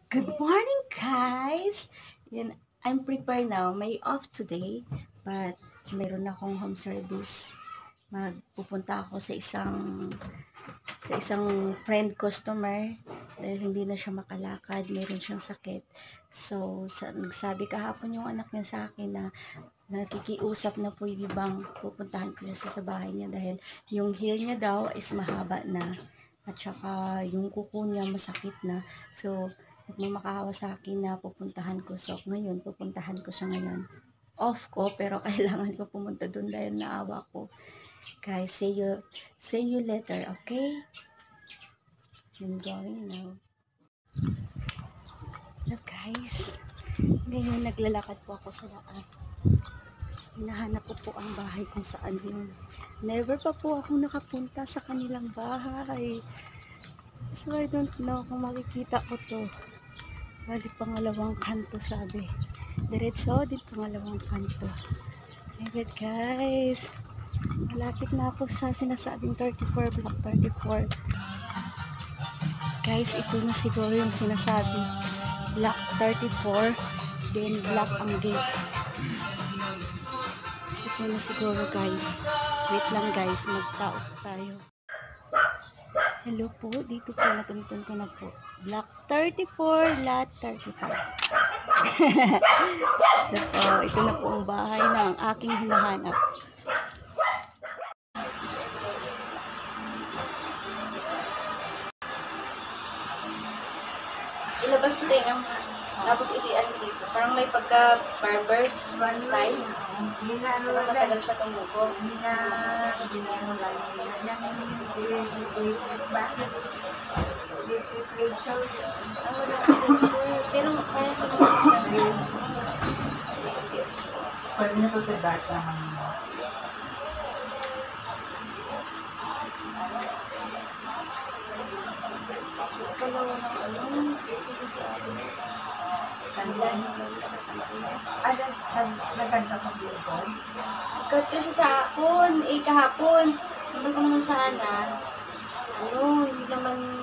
Good morning, guys! Yan, I'm prepared now. May off today, but mayroon akong home service. Magpupunta ako sa isang friend customer dahil hindi na siya makalakad, mayroon siyang sakit. So, nagsabi kahapon yung anak niya sa akin na nakikiusap na pwede bang pupuntahan ko siya sa bahay niya dahil yung hair niya daw is mahaba na at saka yung kuko niya masakit na. So, nagmamakahawa sa akin na pupuntahan ko. So, ngayon, pupuntahan ko siya ngayon. Off ko, pero kailangan ko pumunta doon dahil naawa ko. Guys, see you later, okay? I'm going now. Hello, guys. Ngayon, naglalakad po ako sa daan. Hinahanap ko po ang bahay kung saan yun. Never pa po ako nakapunta sa kanilang bahay. So, I don't know kung makikita ko to. Bali, pangalawang kanto sabi. Diretso, din pangalawang kanto. Ayan, guys. Malapit na ako sa sinasabing 34, block 34. Guys, ito na siguro yung sinasabi. Block 34, then block ang gate. Ito na siguro, guys. Wait lang, guys. Magtao tayo. Hello po, dito po natuntun ko na po. Block 34, lot 35. Ito na po ang bahay ng aking hinahanap. Ilabas ko yung tapos itian dito. Parang may pagka-barbers style. Hindi na ano lang. Matagal siya tumubo. Hindi na ano lang. Bakit? Literature. Wala akong sir. Pero kaya ko naman. Pwede na ito dark naman. Kalawa ng ano. Kasi atin sa kanila. Sa kanila. Naganda ka dito? Cut kasi sa hapon. Kahapon. Naman ko naman sana. Hindi naman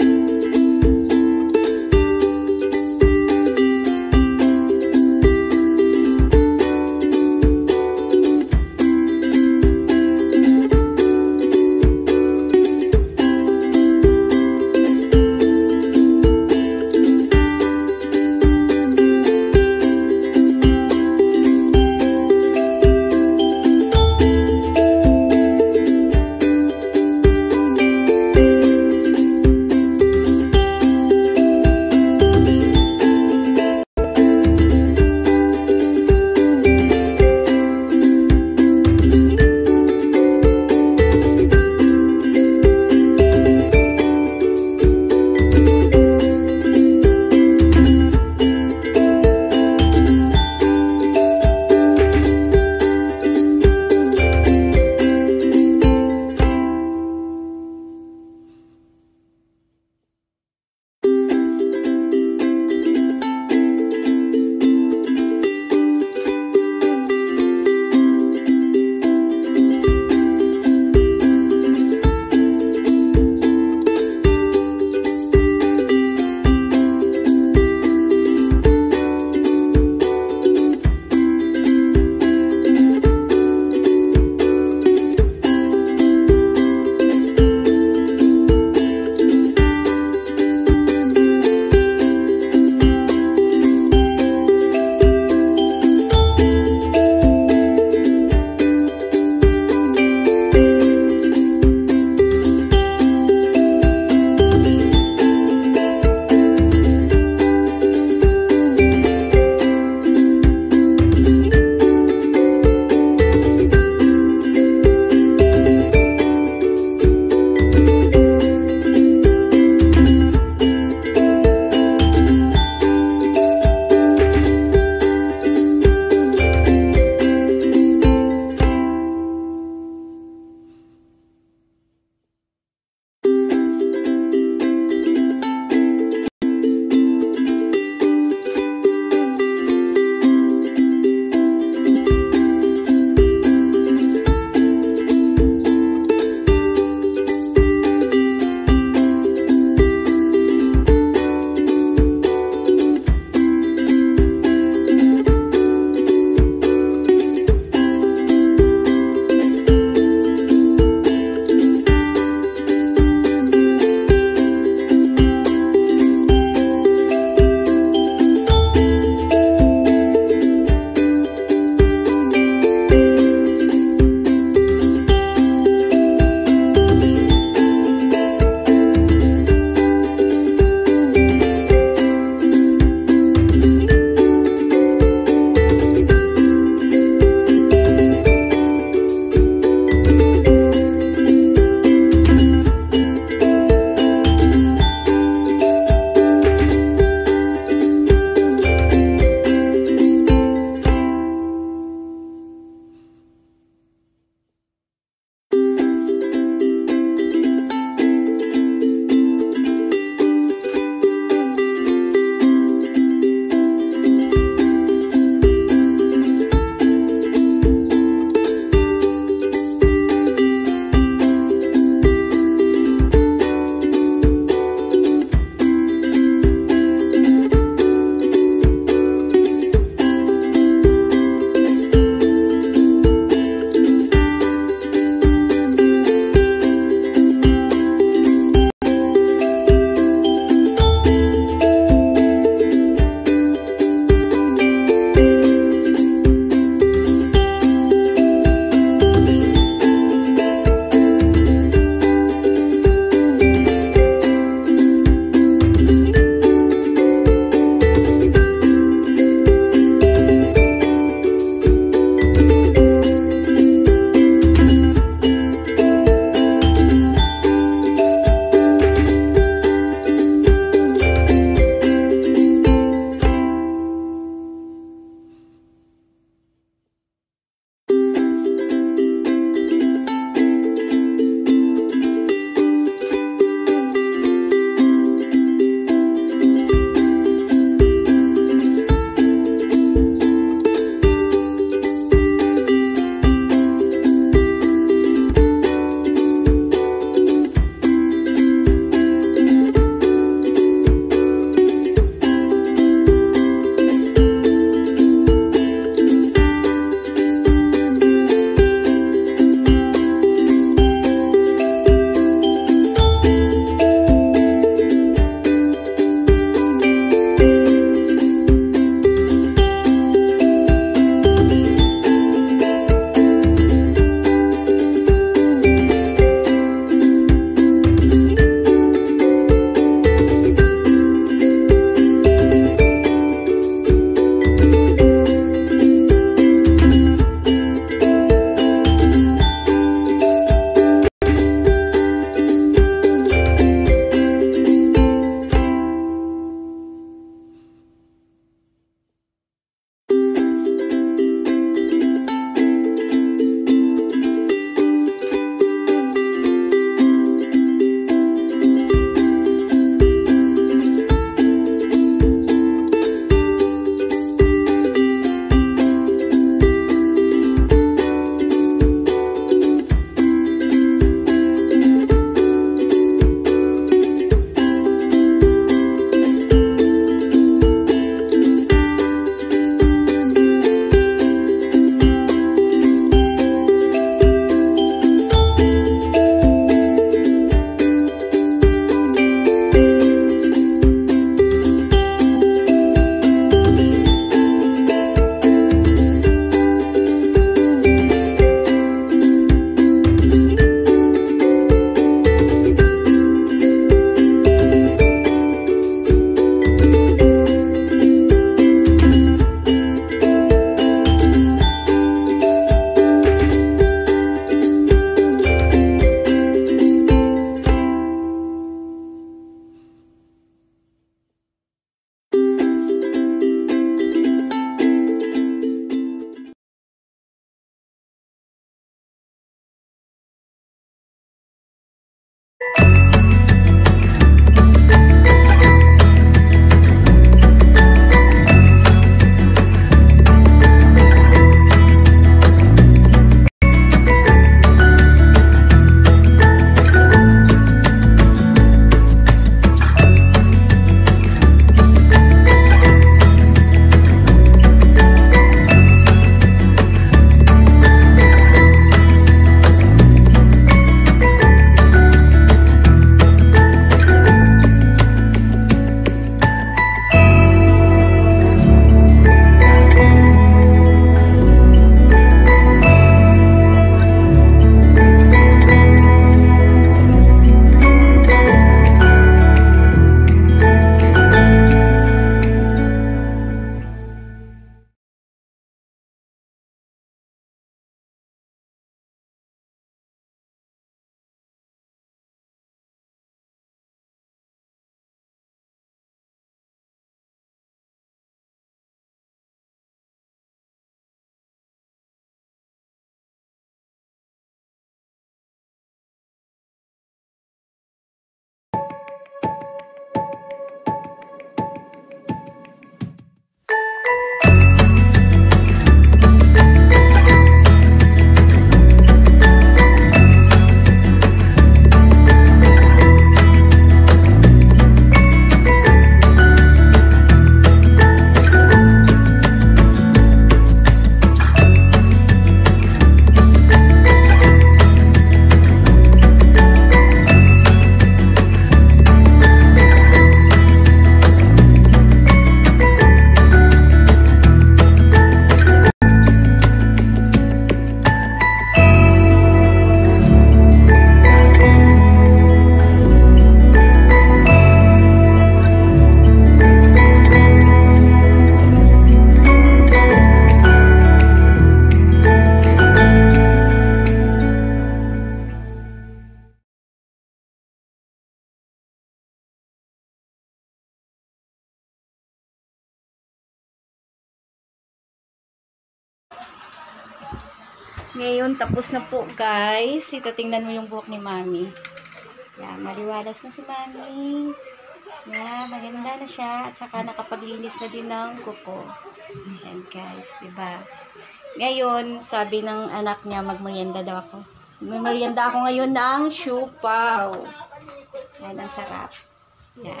Ngayon, tapos na po, guys. Ito, tingnan mo yung buhok ni Mami. Yan, maliwalas na si Mami. Yan, maganda na siya. At saka nakapaglinis na din ng kuko. Yan, guys. Diba? Ngayon, sabi ng anak niya, magmerienda daw ako. May merienda ako ngayon ng siupaw. Yan, ang sarap. Yan.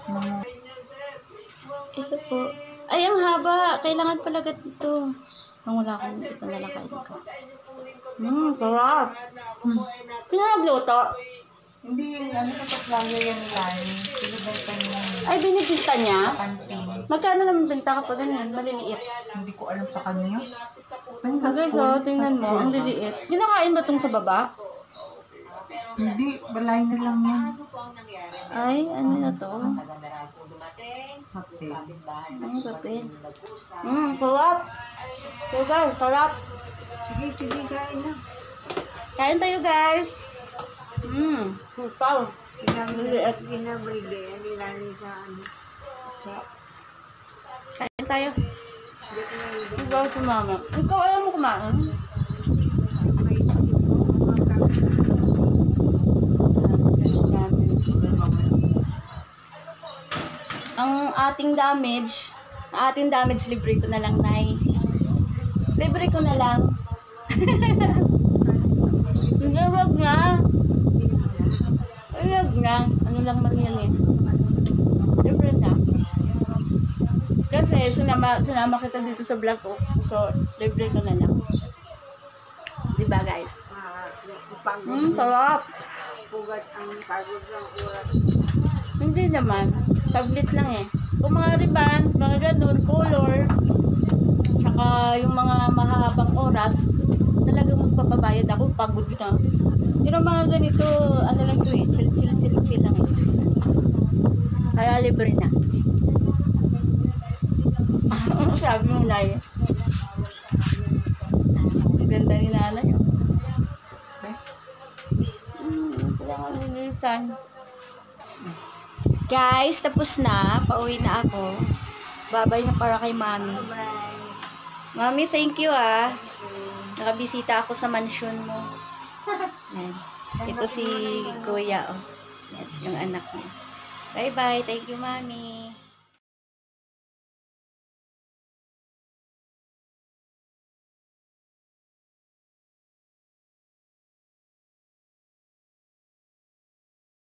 Ito po. Ay, ang haba. Kailangan pala ganito. Ang wala akong ito na lang kain ko. Sarap. Pinagluto. Hindi yung ano sa supplier yan lagi. Pinibenta niya Ay, binibinta niya? kantin. Magkano naman benta kapag ganyan? Maliliit. Hindi ko alam sa kanya. Saan sa Okay, school? so, tingnan Sa mo. school Ang ba? liliit. Ginakain ba itong sa baba? Hindi, balay na lang yan. Ay, ano na to? Hati. Ang gabi. Sarap. So guys, sarap. Sige, sige, kain na. Kain tayo guys. Supaw. Liliit. Ginabride, nila sa ano. Kain tayo. Ikaw si mama. Ikaw ayaw mo kumain? Ang ating damage, libre ko na lang, Nay. Libre ko na lang. Hindi, wag na. Ay, wag na. Ano lang man yan eh. Libre na. Kasi sinama kita dito sa vlog ko. So, libre ko na lang. Diba guys? Sarap. Pugat ang pagod ng oras. Hindi naman. Tablet lang eh. Kung mga riban, mga ganun, color, tsaka yung mga mahabang oras, talagang magpapabayad ako, pagod na. Pero mga ganito, ano lang to eh, chill lang eh. Kaya libre na. Ano sabi mo, Nay? Ang ganda ni nanay. Kailangan nilisan. Guys, tapos na. Pauwi na ako. Babay na para kay Mami. Bye. Mami, thank you ah. Nakabisita ako sa mansion mo. Yan. Ito si Kuya, oh. Yan, yung anak niya. Bye-bye. Thank you, Mami.